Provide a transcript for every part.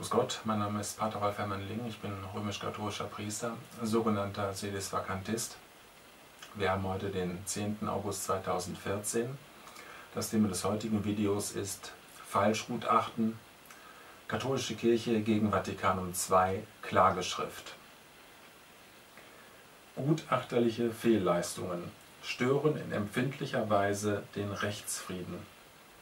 Grüß Gott, mein Name ist Pater Ralf Hermann-Ling, ich bin römisch-katholischer Priester, sogenannter Sedisvakantist. Wir haben heute den 10. August 2014. Das Thema des heutigen Videos ist Falschgutachten, Katholische Kirche gegen Vatikanum II, Klageschrift. Gutachterliche Fehlleistungen stören in empfindlicher Weise den Rechtsfrieden.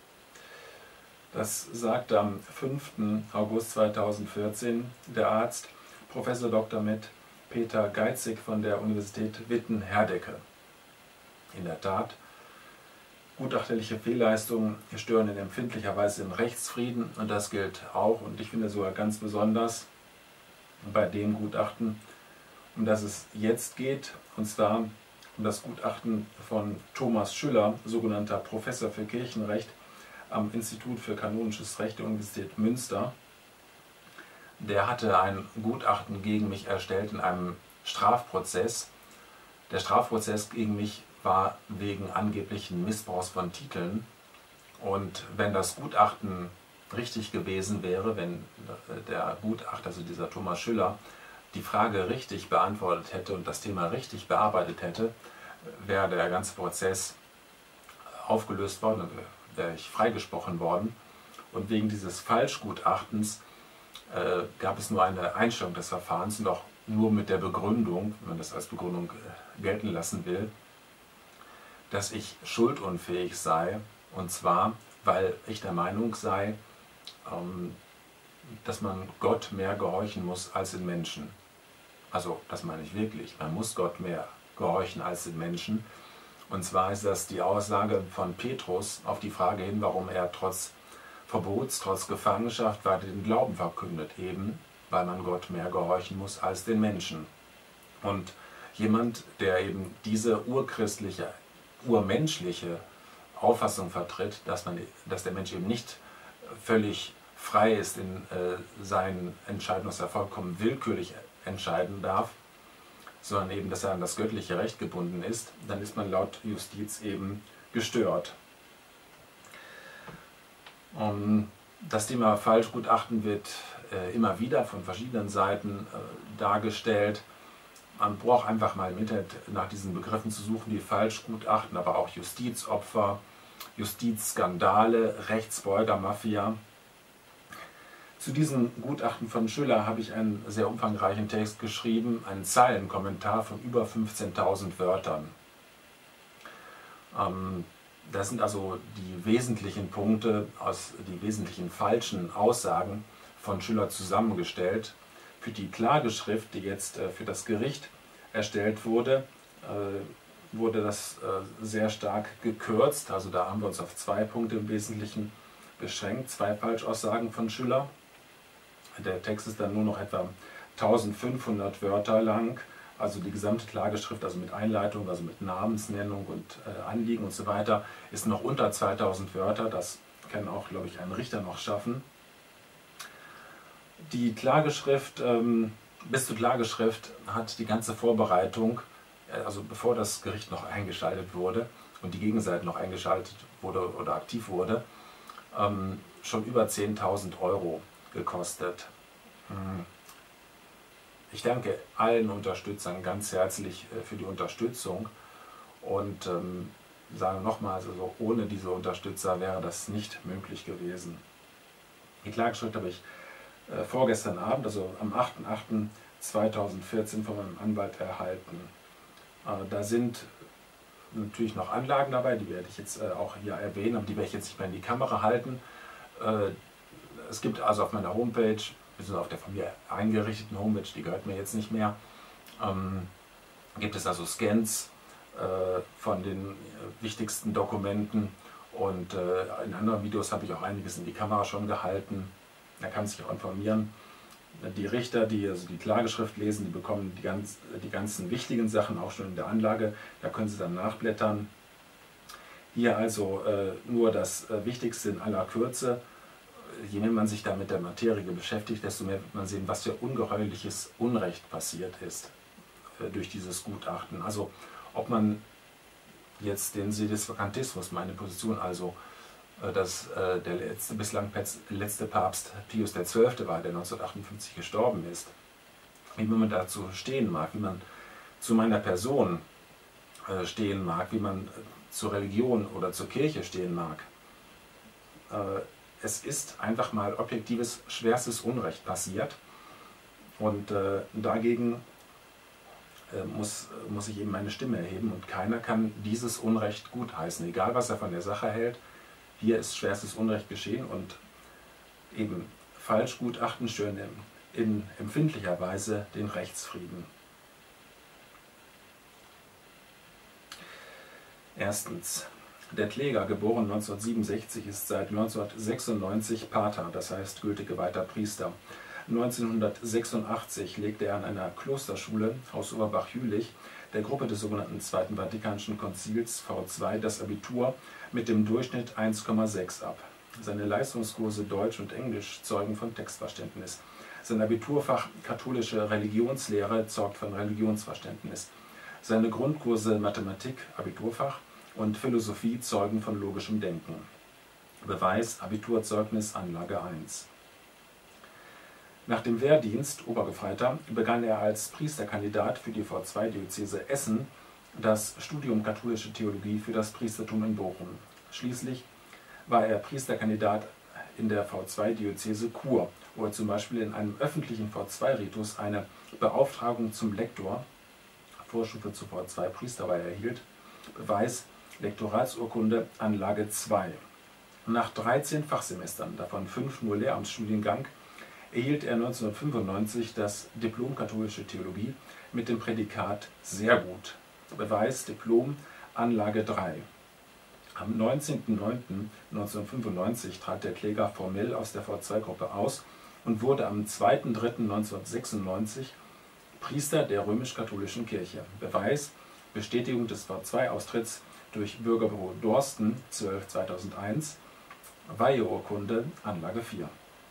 Das sagte am 5. August 2014 der Arzt Prof. Dr. med. Peter Geizig von der Universität Witten-Herdecke. In der Tat, gutachterliche Fehlleistungen stören in empfindlicher Weise den Rechtsfrieden, und das gilt auch, und ich finde sogar ganz besonders bei dem Gutachten, um das es jetzt geht, und zwar um das Gutachten von Thomas Schüller, sogenannter Professor für Kirchenrecht am Institut für Kanonisches Recht der Universität Münster. Der hatte ein Gutachten gegen mich erstellt in einem Strafprozess. Der Strafprozess gegen mich war wegen angeblichen Missbrauchs von Titeln. Und wenn das Gutachten richtig gewesen wäre, wenn der Gutachter, also dieser Thomas Schüller, die Frage richtig beantwortet hätte und das Thema richtig bearbeitet hätte, wäre der ganze Prozess aufgelöst worden, wäre ich freigesprochen worden. Und wegen dieses Falschgutachtens gab es nur eine Einstellung des Verfahrens, und auch nur mit der Begründung, wenn man das als Begründung gelten lassen will, dass ich schuldunfähig sei, und zwar, weil ich der Meinung sei, dass man Gott mehr gehorchen muss als den Menschen. Also, das meine ich wirklich, man muss Gott mehr gehorchen als den Menschen. Und zwar ist das die Aussage von Petrus auf die Frage hin, warum er trotz Verbots, trotz Gefangenschaft weiter den Glauben verkündet, eben weil man Gott mehr gehorchen muss als den Menschen. Und jemand, der eben diese urchristliche, urmenschliche Auffassung vertritt, dass der Mensch eben nicht völlig frei ist in seinen Entscheidungen, dass er vollkommen willkürlich entscheiden darf, sondern eben, dass er an das göttliche Recht gebunden ist, dann ist man laut Justiz eben gestört. Das Thema Falschgutachten wird immer wieder von verschiedenen Seiten dargestellt. Man braucht einfach mal im Internet nach diesen Begriffen zu suchen, die Falschgutachten, aber auch Justizopfer, Justizskandale, Rechtsbeuger-Mafia. Zu diesem Gutachten von Schüller habe ich einen sehr umfangreichen Text geschrieben, einen Zeilenkommentar von über 15.000 Wörtern. Das sind also die wesentlichen Punkte, die wesentlichen falschen Aussagen von Schüller zusammengestellt. Für die Klageschrift, die jetzt für das Gericht erstellt wurde, wurde das sehr stark gekürzt. Also da haben wir uns auf 2 Punkte im Wesentlichen beschränkt, 2 Falschaussagen von Schüller. Der Text ist dann nur noch etwa 1500 Wörter lang, also die gesamte Klageschrift, also mit Einleitung, also mit Namensnennung und Anliegen und so weiter, ist noch unter 2000 Wörter. Das kann auch, glaube ich, ein Richter noch schaffen. Die Klageschrift, bis zur Klageschrift hat die ganze Vorbereitung, also bevor das Gericht noch eingeschaltet wurde und die Gegenseite noch eingeschaltet wurde oder aktiv wurde, schon über 10.000 Euro gekostet. Ich danke allen Unterstützern ganz herzlich für die Unterstützung und sage nochmals, also ohne diese Unterstützer wäre das nicht möglich gewesen. Die Klageschrift habe ich vorgestern Abend, also am 8.8.2014 von meinem Anwalt erhalten. Da sind natürlich noch Anlagen dabei, die werde ich jetzt auch hier erwähnen, aber die werde ich jetzt nicht mehr in die Kamera halten. Es gibt also auf meiner Homepage, beziehungsweise auf der von mir eingerichteten Homepage, die gehört mir jetzt nicht mehr, gibt es also Scans von den wichtigsten Dokumenten, und in anderen Videos habe ich auch einiges in die Kamera schon gehalten. Da kann man sich auch informieren. Die Richter, die also die Klageschrift lesen, die bekommen die ganzen wichtigen Sachen auch schon in der Anlage, da können sie dann nachblättern. Hier also nur das Wichtigste in aller Kürze. Je mehr man sich da mit der Materie beschäftigt, desto mehr wird man sehen, was für ungeheuerliches Unrecht passiert ist durch dieses Gutachten. Also ob man jetzt den Sedisvakantismus, meine Position also dass der bislang letzte Papst Pius XII. War, der 1958 gestorben ist. Wie man dazu stehen mag, wie man zu meiner Person stehen mag, wie man zur Religion oder zur Kirche stehen mag. Es ist einfach mal objektives, schwerstes Unrecht passiert und dagegen muss ich eben meine Stimme erheben und keiner kann dieses Unrecht gutheißen, egal was er von der Sache hält. Hier ist schwerstes Unrecht geschehen und eben Falschgutachten stören in empfindlicher Weise den Rechtsfrieden. Erstens. Der Kläger, geboren 1967, ist seit 1996 Pater, das heißt gültig geweihter Priester. 1986 legte er an einer Klosterschule, Haus Oberbach-Jülich, der Gruppe des sogenannten Zweiten Vatikanischen Konzils V2 das Abitur mit dem Durchschnitt 1,6 ab. Seine Leistungskurse Deutsch und Englisch zeugen von Textverständnis. Sein Abiturfach Katholische Religionslehre zeugt von Religionsverständnis. Seine Grundkurse Mathematik, Abiturfach, und Philosophie zeugen von logischem Denken. Beweis, Abiturzeugnis, Anlage 1. Nach dem Wehrdienst, Obergefreiter, begann er als Priesterkandidat für die V2-Diözese Essen das Studium Katholische Theologie für das Priestertum in Bochum. Schließlich war er Priesterkandidat in der V2-Diözese Chur, wo er zum Beispiel in einem öffentlichen V2-Ritus eine Beauftragung zum Lektor, Vorstufe zu V2-Priesterweihe, erhielt. Beweis, Lektoratsurkunde, Anlage 2. Nach 13 Fachsemestern, davon 5 nur Lehramtsstudiengang, erhielt er 1995 das Diplom Katholische Theologie mit dem Prädikat sehr gut. Beweis, Diplom, Anlage 3. Am 19.09.1995 trat der Kläger formell aus der V2-Gruppe aus und wurde am 2.03.1996 Priester der römisch-katholischen Kirche. Beweis, Bestätigung des V2-Austritts durch Bürgerbüro Dorsten 12/2001, Weiheurkunde, Anlage 4.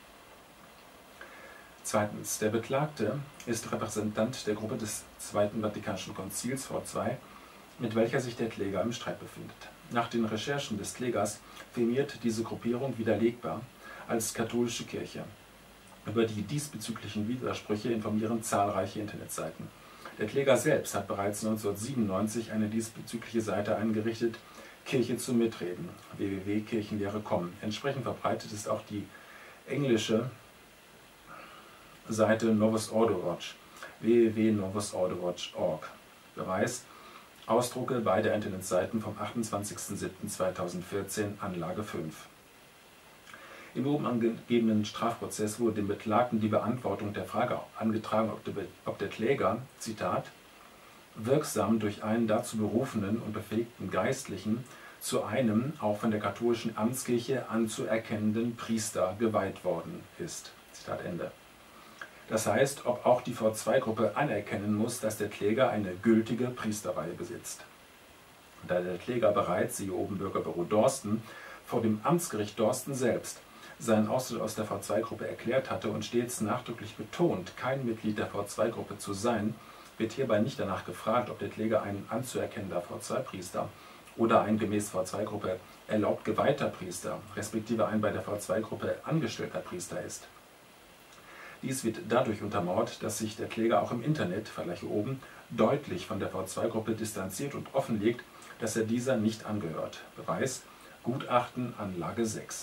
Zweitens. Der Beklagte ist Repräsentant der Gruppe des Zweiten Vatikanischen Konzils V2, mit welcher sich der Kläger im Streit befindet. Nach den Recherchen des Klägers firmiert diese Gruppierung widerlegbar als katholische Kirche. Über die diesbezüglichen Widersprüche informieren zahlreiche Internetseiten. Der Kläger selbst hat bereits 1997 eine diesbezügliche Seite eingerichtet, Kirche zum Mitreden, www.kirchenlehre.com. Entsprechend verbreitet ist auch die englische Seite Novus Ordo Watch, www.novusordo.org. Beweis, Ausdrucke beider Internetseiten vom 28.07.2014, Anlage 5. Im oben angegebenen Strafprozess wurde dem Beklagten die Beantwortung der Frage angetragen, ob der Kläger, Zitat, wirksam durch einen dazu berufenen und befähigten Geistlichen zu einem, auch von der katholischen Amtskirche anzuerkennenden Priester geweiht worden ist. Zitat Ende. Das heißt, ob auch die V2-Gruppe anerkennen muss, dass der Kläger eine gültige Priesterweihe besitzt. Da der Kläger bereits, siehe oben Bürgerbüro Dorsten, vor dem Amtsgericht Dorsten selbst seinen Austritt aus der V2-Gruppe erklärt hatte und stets nachdrücklich betont, kein Mitglied der V2-Gruppe zu sein, wird hierbei nicht danach gefragt, ob der Kläger ein anzuerkennender V2-Priester oder ein gemäß V2-Gruppe erlaubt geweihter Priester, respektive ein bei der V2-Gruppe angestellter Priester ist. Dies wird dadurch untermauert, dass sich der Kläger auch im Internet, Vergleiche oben, deutlich von der V2-Gruppe distanziert und offenlegt, dass er dieser nicht angehört. Beweis, Gutachten, Anlage 6.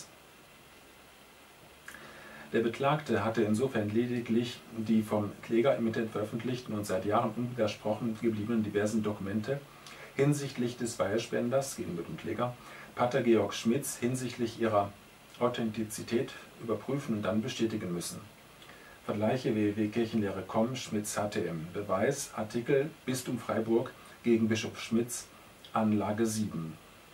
Der Beklagte hatte insofern lediglich die vom Kläger im Internet veröffentlichten und seit Jahren unwidersprochen gebliebenen diversen Dokumente hinsichtlich des Weihespenders gegenüber dem Kläger, Pater Georg Schmitz, hinsichtlich ihrer Authentizität überprüfen und dann bestätigen müssen. Vergleiche www.kirchenlehre.com, Schmitz HTM. Beweis, Artikel Bistum Freiburg gegen Bischof Schmitz, Anlage 7.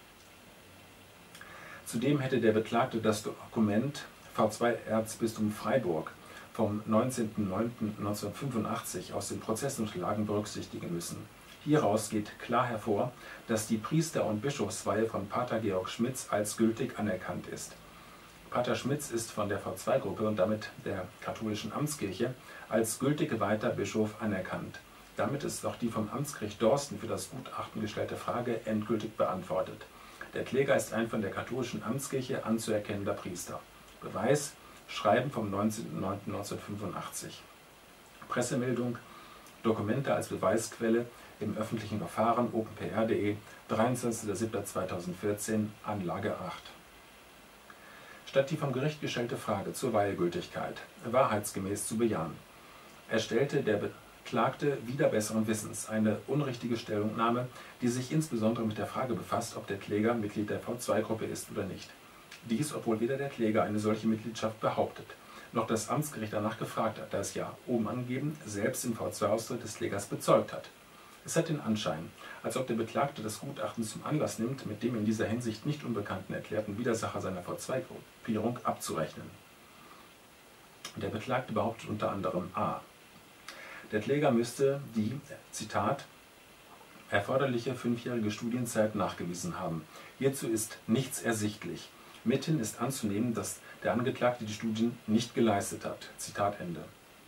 Zudem hätte der Beklagte das Dokument V2 Erzbistum Freiburg vom 19.09.1985 aus den Prozessunterlagen berücksichtigen müssen. Hieraus geht klar hervor, dass die Priester- und Bischofsweihe von Pater Georg Schmitz als gültig anerkannt ist. Pater Schmitz ist von der V2-Gruppe und damit der katholischen Amtskirche als gültig geweihter Bischof anerkannt. Damit ist auch die vom Amtsgericht Dorsten für das Gutachten gestellte Frage endgültig beantwortet. Der Kläger ist ein von der katholischen Amtskirche anzuerkennender Priester. Beweis: Schreiben vom 19.09.1985. Pressemeldung: Dokumente als Beweisquelle im öffentlichen Verfahren openpr.de, 23.07.2014, Anlage 8. Statt die vom Gericht gestellte Frage zur Weilgültigkeit wahrheitsgemäß zu bejahen, erstellte der Beklagte wider besseren Wissens eine unrichtige Stellungnahme, die sich insbesondere mit der Frage befasst, ob der Kläger Mitglied der V2-Gruppe ist oder nicht. Dies, obwohl weder der Kläger eine solche Mitgliedschaft behauptet, noch das Amtsgericht danach gefragt hat, da es ja, oben angegeben, selbst im V2-Austritt des Klägers bezeugt hat. Es hat den Anschein, als ob der Beklagte das Gutachten zum Anlass nimmt, mit dem in dieser Hinsicht nicht unbekannten erklärten Widersacher seiner V2-Gruppierung abzurechnen. Der Beklagte behauptet unter anderem a. Der Kläger müsste die, Zitat, erforderliche 5-jährige Studienzeit nachgewiesen haben. Hierzu ist nichts ersichtlich. Mithin ist anzunehmen, dass der Angeklagte die Studien nicht geleistet hat. Zitat Ende.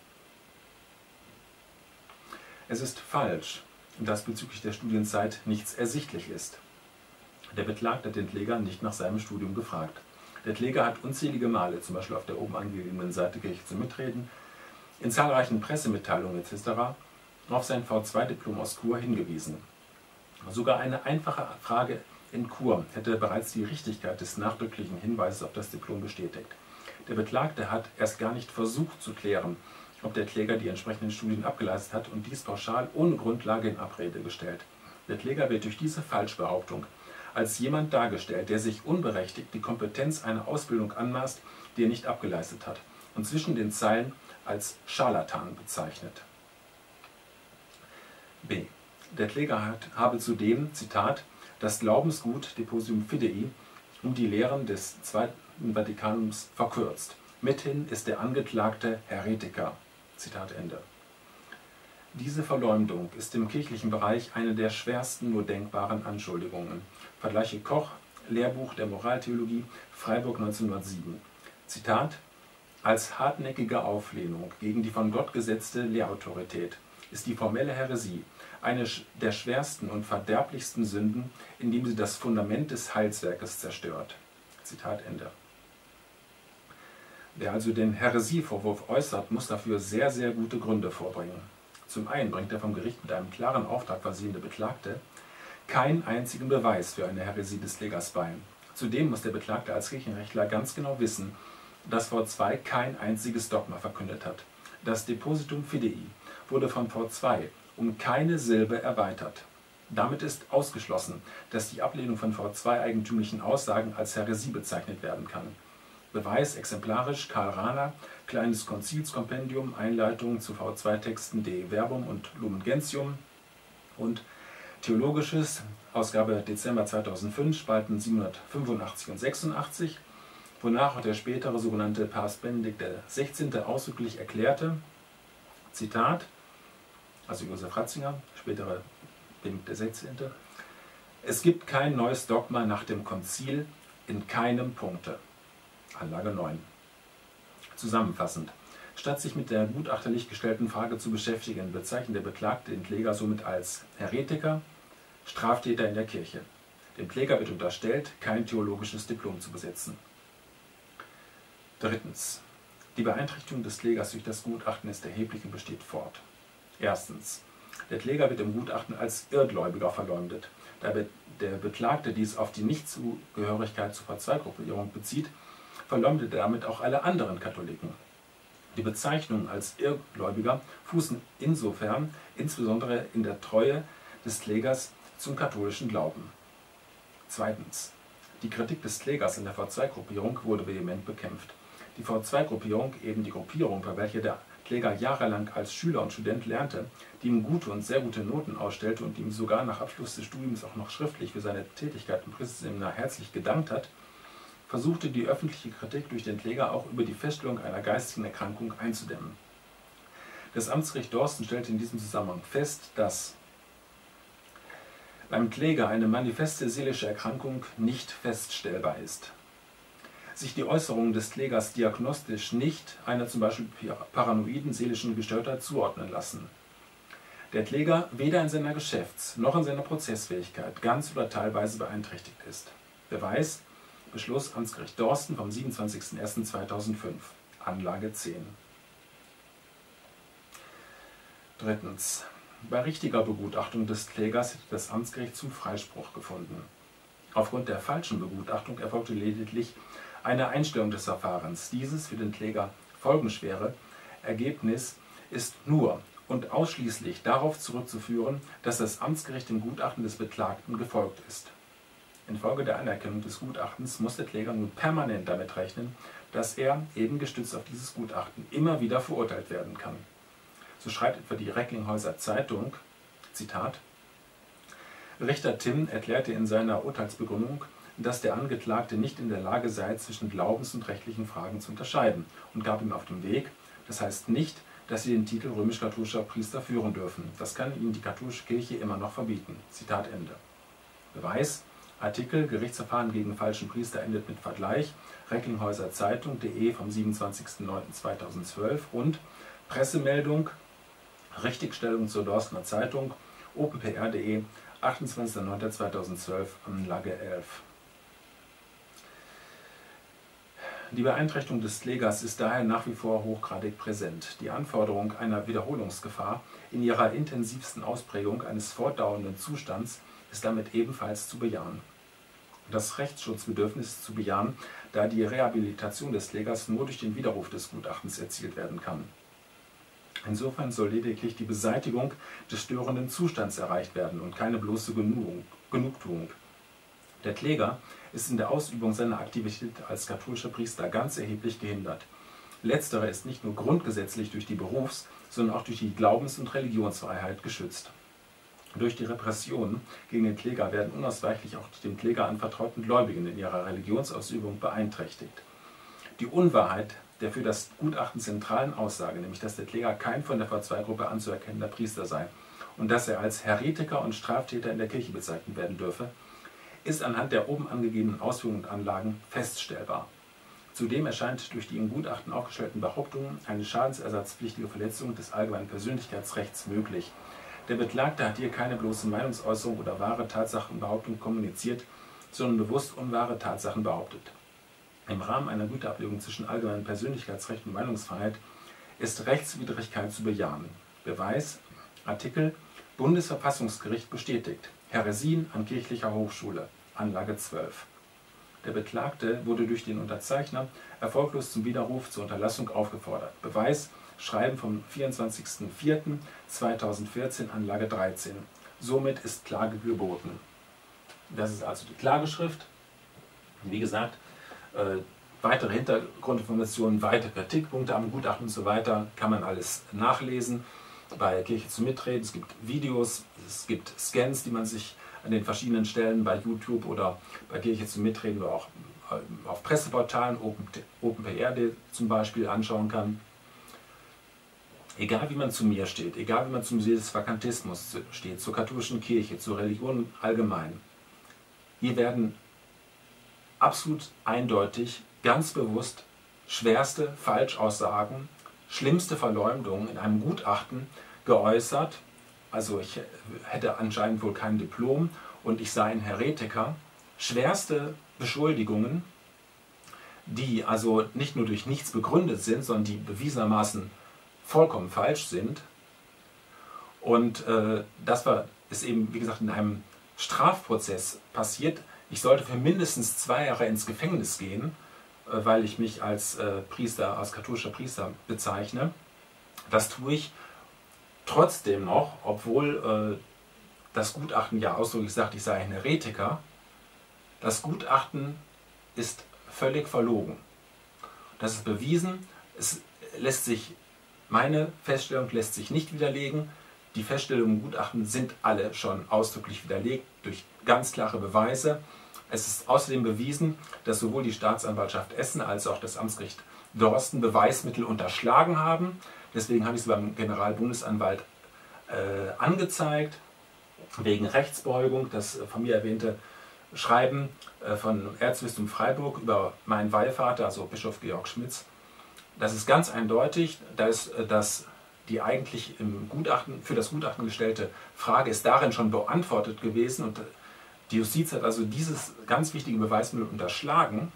Es ist falsch, dass bezüglich der Studienzeit nichts ersichtlich ist. Der Beklagte hat den Kläger nicht nach seinem Studium gefragt. Der Kläger hat unzählige Male, zum Beispiel auf der oben angegebenen Seite Kirche zum Mitreden, in zahlreichen Pressemitteilungen etc. auf sein V2-Diplom aus Chur hingewiesen. Sogar eine einfache Frage in Chur hätte bereits die Richtigkeit des nachdrücklichen Hinweises auf das Diplom bestätigt. Der Beklagte hat erst gar nicht versucht zu klären, ob der Kläger die entsprechenden Studien abgeleistet hat und dies pauschal ohne Grundlage in Abrede gestellt. Der Kläger wird durch diese Falschbehauptung als jemand dargestellt, der sich unberechtigt die Kompetenz einer Ausbildung anmaßt, die er nicht abgeleistet hat, und zwischen den Zeilen als Scharlatan bezeichnet. b. Der Kläger habe zudem, Zitat, das Glaubensgut Depositum Fidei um die Lehren des Zweiten Vatikanums verkürzt. Mithin ist der Angeklagte Heretiker. Zitat Ende. Diese Verleumdung ist im kirchlichen Bereich eine der schwersten nur denkbaren Anschuldigungen. Vergleiche Koch, Lehrbuch der Moraltheologie, Freiburg 1907. Zitat: Als hartnäckige Auflehnung gegen die von Gott gesetzte Lehrautorität ist die formelle Häresie eine der schwersten und verderblichsten Sünden, indem sie das Fundament des Heilswerkes zerstört. Zitat Ende. Wer also den Häresievorwurf äußert, muss dafür sehr, sehr gute Gründe vorbringen. Zum einen bringt der vom Gericht mit einem klaren Auftrag versehene Beklagte keinen einzigen Beweis für eine Häresie des Klägers bei. Zudem muss der Beklagte als Kirchenrechtler ganz genau wissen, dass V2 kein einziges Dogma verkündet hat. Das Depositum Fidei wurde von V2 um keine Silbe erweitert. Damit ist ausgeschlossen, dass die Ablehnung von V2 eigentümlichen Aussagen als Häresie bezeichnet werden kann. Beweis exemplarisch Karl Rahner, Kleines Konzilskompendium, Einleitung zu V2-Texten De Verbum und Lumen Gentium und Theologisches, Ausgabe Dezember 2005, Spalten 785 und 86, wonach auch der spätere sogenannte Papst Benedikt XVI. Ausdrücklich erklärte, Zitat, also Josef Ratzinger, spätere Benedikt XVI., es gibt kein neues Dogma nach dem Konzil in keinem Punkte. Anlage 9. Zusammenfassend: Statt sich mit der gutachterlich gestellten Frage zu beschäftigen, bezeichnet der Beklagte den Kläger somit als Heretiker, Straftäter in der Kirche. Dem Kläger wird unterstellt, kein theologisches Diplom zu besitzen. Drittens. Die Beeinträchtigung des Klägers durch das Gutachten ist erheblich und besteht fort. Erstens. Der Kläger wird im Gutachten als Irrgläubiger verleumdet. Da der Beklagte dies auf die Nichtzugehörigkeit zur V2-Gruppierung bezieht, verleumdet er damit auch alle anderen Katholiken. Die Bezeichnungen als Irrgläubiger fußen insofern insbesondere in der Treue des Klägers zum katholischen Glauben. Zweitens. Die Kritik des Klägers in der V2-Gruppierung wurde vehement bekämpft. Die V2-Gruppierung, eben die Gruppierung, bei welcher der Kläger jahrelang als Schüler und Student lernte, die ihm gute und sehr gute Noten ausstellte und ihm sogar nach Abschluss des Studiums auch noch schriftlich für seine Tätigkeit im Priesterseminar herzlich gedankt hat, versuchte die öffentliche Kritik durch den Kläger auch über die Feststellung einer geistigen Erkrankung einzudämmen. Das Amtsgericht Dorsten stellte in diesem Zusammenhang fest, dass beim Kläger eine manifeste seelische Erkrankung nicht feststellbar ist. Sich die Äußerungen des Klägers diagnostisch nicht einer zum Beispiel paranoiden seelischen Gestörtheit zuordnen lassen. Der Kläger weder in seiner Geschäfts- noch in seiner Prozessfähigkeit ganz oder teilweise beeinträchtigt ist. Beweis: Beschluss Amtsgericht Dorsten vom 27.01.2005, Anlage 10. Drittens. Bei richtiger Begutachtung des Klägers hätte das Amtsgericht zum Freispruch gefunden. Aufgrund der falschen Begutachtung erfolgte lediglich eine Einstellung des Verfahrens. Dieses für den Kläger folgenschwere Ergebnis ist nur und ausschließlich darauf zurückzuführen, dass das Amtsgericht dem Gutachten des Beklagten gefolgt ist. Infolge der Anerkennung des Gutachtens muss der Kläger nun permanent damit rechnen, dass er, eben gestützt auf dieses Gutachten, immer wieder verurteilt werden kann. So schreibt etwa die Recklinghäuser Zeitung, Zitat: Richter Timm erklärte in seiner Urteilsbegründung, dass der Angeklagte nicht in der Lage sei, zwischen Glaubens- und rechtlichen Fragen zu unterscheiden, und gab ihm auf den Weg: Das heißt nicht, dass Sie den Titel römisch-katholischer Priester führen dürfen. Das kann Ihnen die katholische Kirche immer noch verbieten. Zitat Ende. Beweis: Artikel Gerichtsverfahren gegen falschen Priester endet mit Vergleich, Recklinghäuser Zeitung.de vom 27.09.2012 und Pressemeldung, Richtigstellung zur Dorstener Zeitung, openpr.de, 28.09.2012, Anlage 11. Die Beeinträchtigung des Klägers ist daher nach wie vor hochgradig präsent. Die Anforderung einer Wiederholungsgefahr in ihrer intensivsten Ausprägung eines fortdauernden Zustands ist damit ebenfalls zu bejahen. Das Rechtsschutzbedürfnis ist zu bejahen, da die Rehabilitation des Klägers nur durch den Widerruf des Gutachtens erzielt werden kann. Insofern soll lediglich die Beseitigung des störenden Zustands erreicht werden und keine bloße Genugtuung. Der Kläger ist in der Ausübung seiner Aktivität als katholischer Priester ganz erheblich gehindert. Letztere ist nicht nur grundgesetzlich durch die Berufs-, sondern auch durch die Glaubens- und Religionsfreiheit geschützt. Durch die Repressionen gegen den Kläger werden unausweichlich auch die dem Kläger anvertrauten Gläubigen in ihrer Religionsausübung beeinträchtigt. Die Unwahrheit der für das Gutachten zentralen Aussage, nämlich dass der Kläger kein von der V2-Gruppe anzuerkennender Priester sei und dass er als Heretiker und Straftäter in der Kirche bezeichnet werden dürfe, ist anhand der oben angegebenen Ausführungen und Anlagen feststellbar. Zudem erscheint durch die im Gutachten aufgestellten Behauptungen eine schadensersatzpflichtige Verletzung des allgemeinen Persönlichkeitsrechts möglich. Der Beklagte hat hier keine bloße Meinungsäußerung oder wahre Tatsachenbehauptung kommuniziert, sondern bewusst unwahre Tatsachen behauptet. Im Rahmen einer Güterabwägung zwischen allgemeinem Persönlichkeitsrecht und Meinungsfreiheit ist Rechtswidrigkeit zu bejahen. Beweis: Artikel Bundesverfassungsgericht bestätigt. Häresien an kirchlicher Hochschule, Anlage 12. Der Beklagte wurde durch den Unterzeichner erfolglos zum Widerruf zur Unterlassung aufgefordert. Beweis: Schreiben vom 24.04.2014, Anlage 13. Somit ist Klage geboten. Das ist also die Klageschrift. Wie gesagt, weitere Hintergrundinformationen, weitere Kritikpunkte am Gutachten und so weiter kann man alles nachlesen. Bei Kirche zum Mitreden, es gibt Videos, es gibt Scans, die man sich an den verschiedenen Stellen bei YouTube oder bei Kirche zum Mitreden oder auch auf Presseportalen, openpr.de zum Beispiel, anschauen kann. Egal wie man zu mir steht, egal wie man zum Vakantismus steht, zur katholischen Kirche, zur Religion allgemein, hier werden absolut eindeutig, ganz bewusst schwerste Falschaussagen, schlimmste Verleumdungen in einem Gutachten geäußert. Also ich hätte anscheinend wohl kein Diplom und ich sei ein Heretiker. Schwerste Beschuldigungen, die also nicht nur durch nichts begründet sind, sondern die bewiesenermaßen vollkommen falsch sind. Und das ist eben, wie gesagt, in einem Strafprozess passiert. Ich sollte für mindestens 2 Jahre ins Gefängnis gehen, weil ich mich als Priester, als katholischer Priester bezeichne. Das tue ich trotzdem noch, obwohl das Gutachten ja ausdrücklich sagt, ich sei ein Heretiker. Das Gutachten ist völlig verlogen. Das ist bewiesen. Meine Feststellung lässt sich nicht widerlegen. Die Feststellungen im Gutachten sind alle schon ausdrücklich widerlegt durch ganz klare Beweise. Es ist außerdem bewiesen, dass sowohl die Staatsanwaltschaft Essen als auch das Amtsgericht Dorsten Beweismittel unterschlagen haben. Deswegen habe ich sie beim Generalbundesanwalt angezeigt, wegen Rechtsbeugung. Das von mir erwähnte Schreiben von Erzbistum Freiburg über meinen Wallvater, also Bischof Georg Schmitz. Das ist ganz eindeutig, dass die eigentlich im Gutachten, für das Gutachten gestellte Frage ist darin schon beantwortet gewesen und Die Justiz hat also dieses ganz wichtige Beweismittel unterschlagen.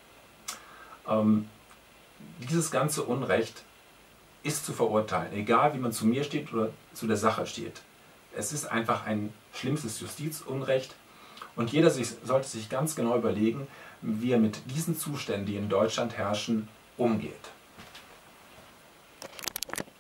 Dieses ganze Unrecht ist zu verurteilen, egal wie man zu mir steht oder zu der Sache steht. Es ist einfach ein schlimmstes Justizunrecht und jeder sollte sich ganz genau überlegen, wie er mit diesen Zuständen, die in Deutschland herrschen, umgeht.